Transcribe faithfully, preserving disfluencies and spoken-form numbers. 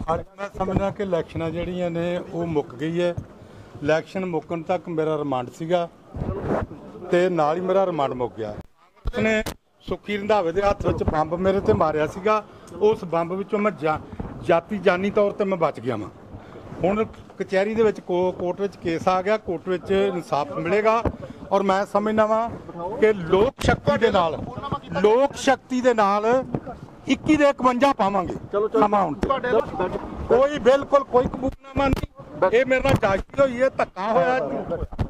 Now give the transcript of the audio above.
ਅੱਜ ਮੈਂ ਸਮਝਦਾ ਕਿ ਇਲੈਕਸ਼ਨਾਂ ਜਿਹੜੀਆਂ ਨੇ ਉਹ ਮੁੱਕ ਗਈ ਹੈ। ਇਲੈਕਸ਼ਨ ਮੁੱਕਣ ਤੱਕ ਮੇਰਾ ਰਿਮਾਂਡ ਸੀਗਾ ਤੇ ਨਾਲ ਹੀ ਮੇਰਾ ਰਿਮਾਂਡ ਮੁੱਕ ਗਿਆ। ਉਸਨੇ ਸੁੱਖੀ ਰੰਧਾਵੇ ਦੇ ਹੱਥ ਵਿੱਚ ਬੰਬ ਮੇਰੇ ਤੇ ਮਾਰਿਆ ਸੀਗਾ। ਉਸ ਬੰਬ ਵਿੱਚੋਂ ਮੈਂ ਜਾ ਜਾਤੀ ਜਾਨੀ ਤੌਰ ਤੇ ਮੈਂ ਬਚ ਗਿਆ ਵਾਂ। ਹੁਣ ਕਚਹਿਰੀ ਦੇ ਵਿੱਚ ਕੋ ਕੋਰਟ ਵਿੱਚ ਕੇਸ ਆ ਗਿਆ, ਕੋਰਟ ਵਿੱਚ ਇਨਸਾਫ ਮਿਲੇਗਾ। ਔਰ ਮੈਂ ਸਮਝਦਾ ਵਾਂ ਕਿ ਲੋਕ ਸ਼ਕਤੀ ਦੇ ਨਾਲ ਲੋਕ ਸ਼ਕਤੀ ਦੇ ਨਾਲ ਇੱਕੀ ਦੇ ਇਕਵੰਜਾ ਪਾਵਾਂਗੇ। ਸਮਾਂ ਹੁਣ ਕੋਈ ਬਿਲਕੁਲ ਕੋਈ ਕਬੂਲਨਾਮਾ ਨਹੀਂ। ਇਹ ਮੇਰੇ ਨਾਲ ਜਾਤੀ ਹੋਈ ਹੈ, ਧੱਕਾ ਹੋਇਆ।